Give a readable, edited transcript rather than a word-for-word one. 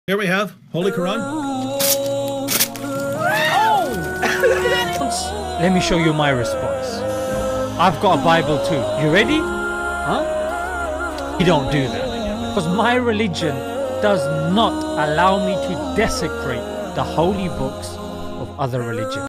Here we have Holy Quran. Let me show you my response. I've got a Bible too. You ready? Huh? You don't do that. Because my religion does not allow me to desecrate the holy books of other religions.